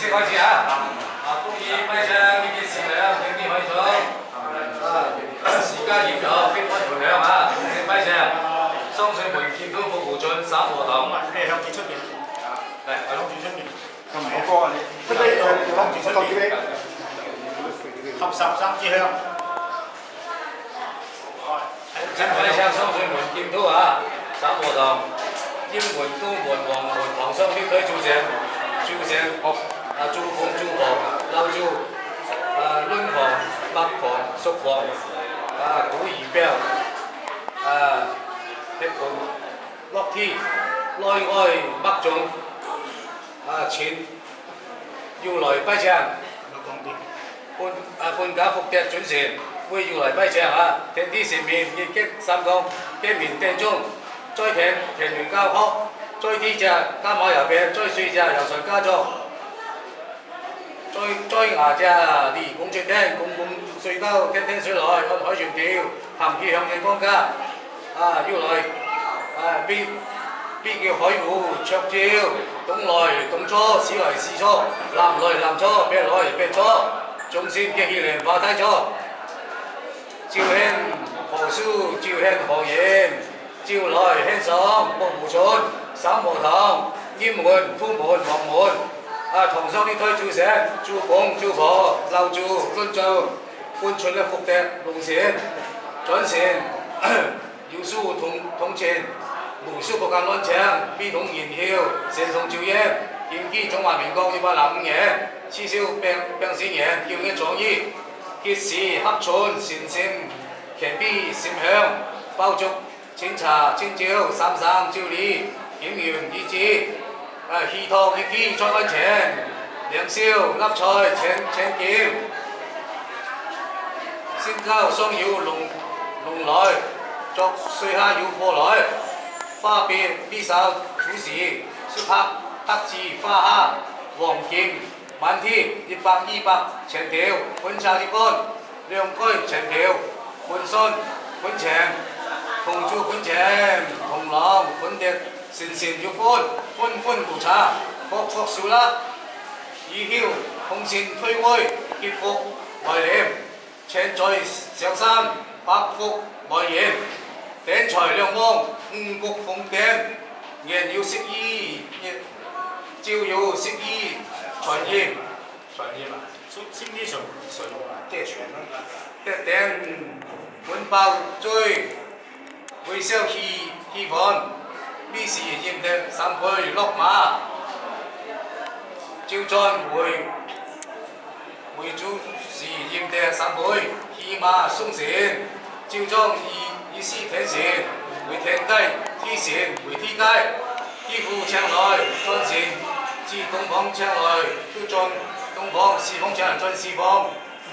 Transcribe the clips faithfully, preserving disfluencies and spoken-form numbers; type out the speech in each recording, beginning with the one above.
式開始啊！啊，恭喜揮槍呢件善良，敬天可以做。啊，時間嚴有，兵分培養啊！恭喜揮槍，雙水門劍都復胡進，三和堂。 你向住出邊。嚟，係向住出邊。 咁唔好歌啊你。出邊誒，向住出邊。 合十三支香。 請揮槍，雙水門劍都啊，三和堂。英門、都門、黃門、唐雙標隊做成，做成學啊，做房、做房、樓做啊，輪房、北房、宿房啊，古儀標啊，一盤落天，內外北眾啊，前要來揮槍，半啊半架伏笛準時，會要嚟揮槍啊，聽啲前面熱擊三降，機面掟中。再停停完交曲，再踢隻加馬油餅，再碎隻油水加作，再再牙隻離拱絕聽，拱拱碎交聽聽水來，看海船跳，含氣向地方家，啊要來啊必必叫海湖卓照，東來東初，西來西初，南來南初，北來北初，中線嘅氣量化低初，照興何書，照興何言。招來輕爽，莫胡進，三和堂，煙門、夫門、黃門，啊唐雙啲推照成，照拱、照婆、漏照、輪照，半寸嘅伏笛、龍線、準線，要書同同前，無書國間亂唱，必同言曉，成同照應，劍擊中華民國一百零五年，刺銷病病線言，叫嘅壯衣，結時黑寸，善線，強必閃響，包足。清茶、清照、三三照理、檢驗以至，啊氣湯一機再安情，兩燒粒菜請請劍，先交雙繞龍龍來，作碎蝦繞貨來，花別必手土時，雪拍黑字花蝦，黃劍滿天一百二百長條，本茶一般，兩區長條，本信本情。同住本情，同郎本笛，善善要歡，歡歡無茶，確確笑啦。以曉紅線推開，結福來廉，請在上山，百福來延，頂財亮光，五穀豐頂，人要適衣，照要適衣，傳言，傳言啊，先啲上上即係傳啦，一頂滿包追。會燒氣氣氛，呢時驗的三倍落馬，照進會會做時驗的三倍，氣馬鬆線，照裝意意思聽線，會聽雞踢線，會踢雞，衣服唱來進線，至東方唱來都進東方，四方唱來進四方，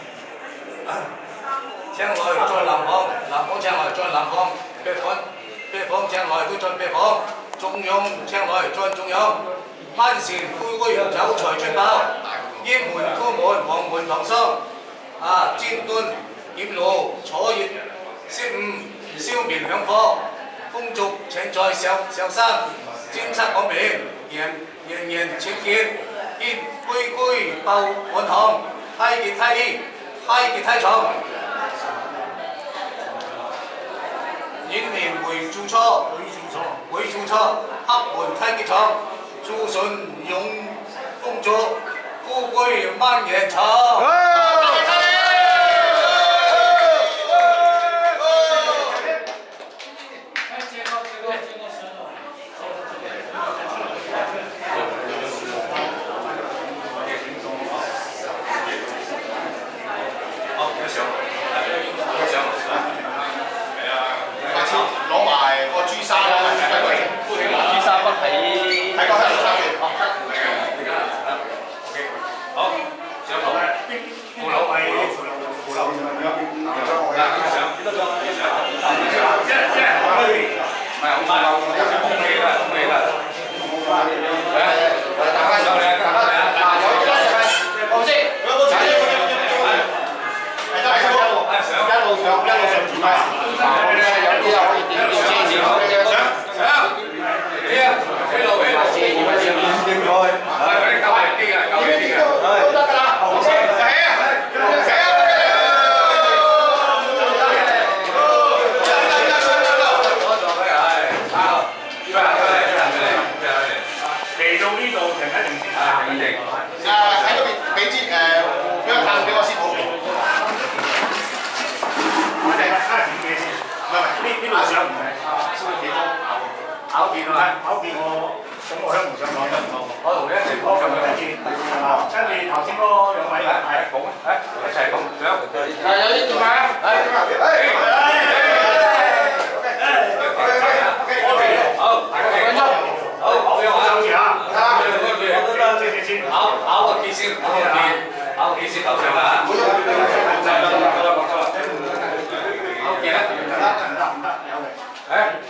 唱來在南方，南方唱來在南方。北方北方唱來都進北方，中央唱來進中央，萬善灰灰走財出爆，英門夫門黃門唐雙，啊尖端劍路楚熱色五消滅響火，風俗請在上上山，尖漆講明人人人請見，見居居鬥滿堂，太極太極太極太重。迎面回駐錯，回駐錯，黑門太極場，駐順勇工作，富貴萬人場。 攞埋個朱砂啦， 朱砂筆喺喺個喺度插住。 好，上堂。 先， 跑跑個機先，跑個機，跑個機先頭上啊！跑個機啦！誒，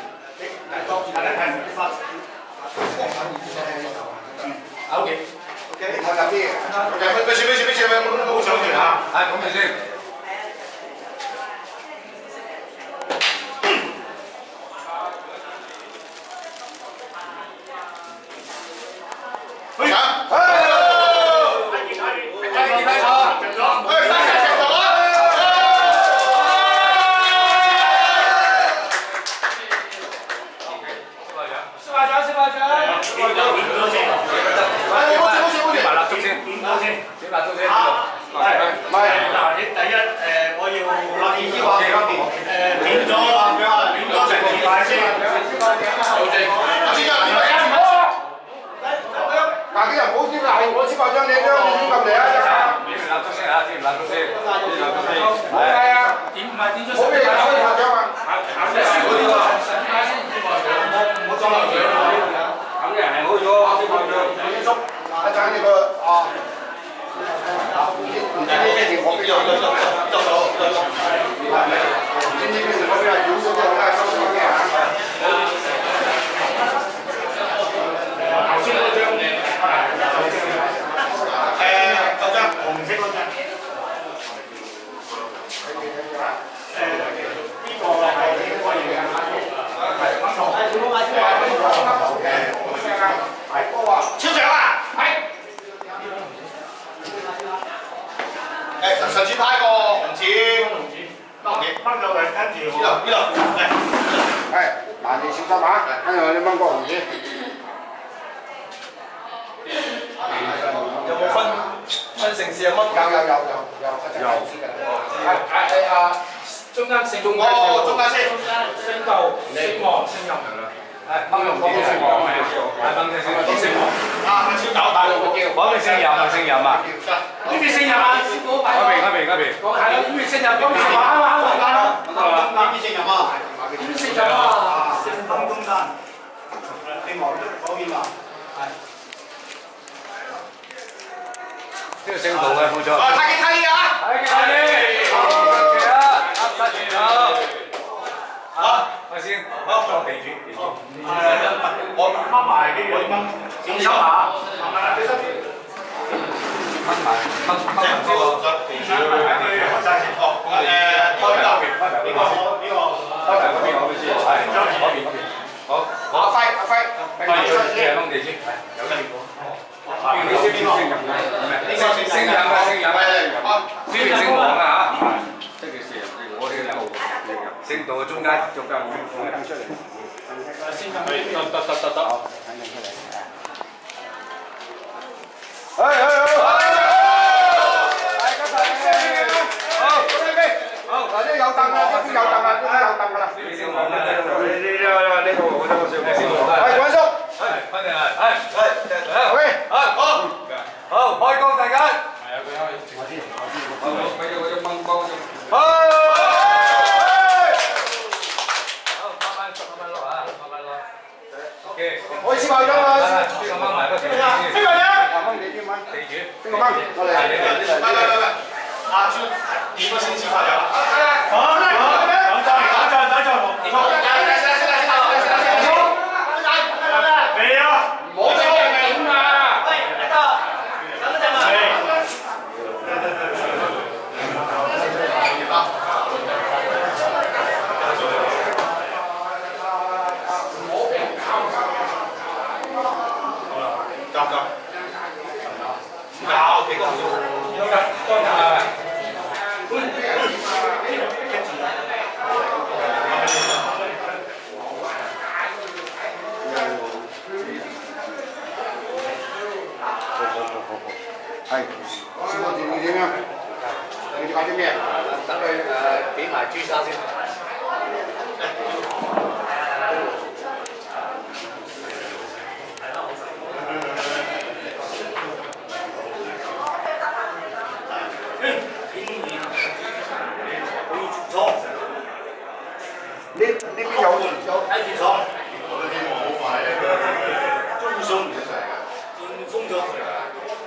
跑機。 OK， 我入啲。OK，咩事咩事咩事咩？冇上住嚇。 係咁就先。 神主派個紅字， 掹掹到佢，跟住呢度呢度， 係，嗱你小心啊，跟住你掹個紅字。 有冇分分城市啊？掹？ 有有有有有。係係啊， 中間姓中哦，中間先， 姓道、姓王、姓任係啦。 係掹紅字姓王啊！係掹隻姓王，姓王。 啊，小豆大佬我叫， 嗰邊姓任啊，姓任啊。 呢邊姓任啊，師傅。 嗰邊嗰邊嗰邊。 我係咯，呢邊姓任，嗰邊姓王啊嘛，啱啦。 呢邊姓任啊， 呢邊姓任啊，姓東中間。姓王嗰邊啊，係。 呢個姓杜嘅冇錯。 啊，太極太極啊！ 太極太極。好嘅啊，啱晒全咗。好，我先。好，我地主。地主。 我掹埋呢個掹，小心啊！慢慢啦，小心啲。 掹埋，掹掹唔知喎。 開晒先。 哦，誒，開邊度？ 呢個呢個。 開埋嗰邊我都知。係，嗰邊嗰邊。好， 阿輝阿輝， 輝住嘅窿地主。有得結果。邊個姓邊個？姓任嘅。呢個姓姓任嘅，姓任嘅。呢邊姓王啊嚇。即係姓任，我哋有姓任。姓杜嘅中間中間揾出嚟。 先得得得得得。 哎哎哎！大家齊，好，好，嗱呢有凳啦，呢邊有凳啦，呢邊有凳噶啦。呢邊姓王嘅，呢呢呢呢個我呢個姓王。姓王。係關叔。係，翻嚟係，係，係，OK，好，好，開工大家。係啊，佢開。我知，我知，我知。佢要佢要掹光先。好。好，慢慢慢慢落啊，慢慢落。OK。我先埋咗啦。呢個掹埋嗰條。邊個嘢？ 掹地主掹，地主邊個掹？我哋。 喂喂喂喂，阿朱幾個先至發油？ 好，等陣，等陣，等陣，未啊？ 冇咗點啊？ 喂，得，等陣啊。 夠唔夠？ 搞幾個唔要，有㗎，多㗎。 係，師傅點點樣？你哋搞啲咩？ 等佢誒俾埋朱砂先。 呢呢邊有有睇住坐。中上，封咗。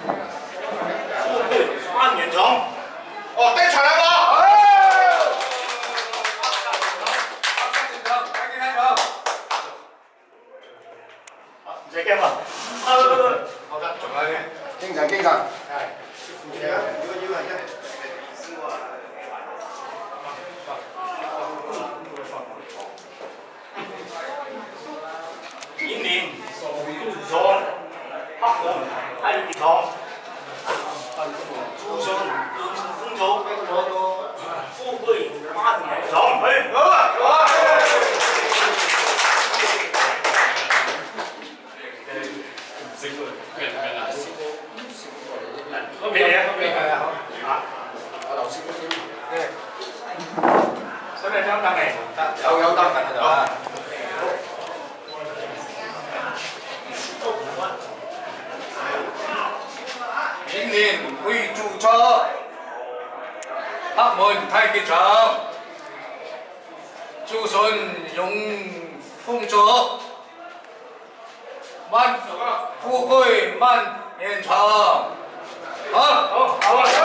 精神。 今年注上黑红太健康，注上丰足，富贵发财长，哎，好啊，好啊。嗰邊嘢，嗰邊係啊，好啊。阿劉師傅先。使唔使張凳嚟？得，有有凳喺度啊。 今年會注冊黑門太極場，祝順永豐足，萬富貴萬年長。好，好，好啊！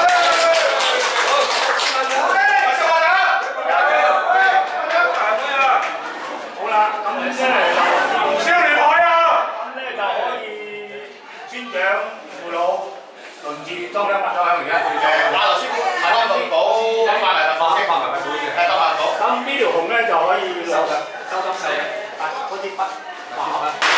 好啦，咁即係燒你海啊！咁咧就可以尊長父老輪住裝兩百張喺而家最正。 阿劉師傅，睇翻動保，翻嚟啦，放翻埋佢本嘅，睇翻埋好。 咁呢條紅咧就可以收收得細啊，嗰支筆。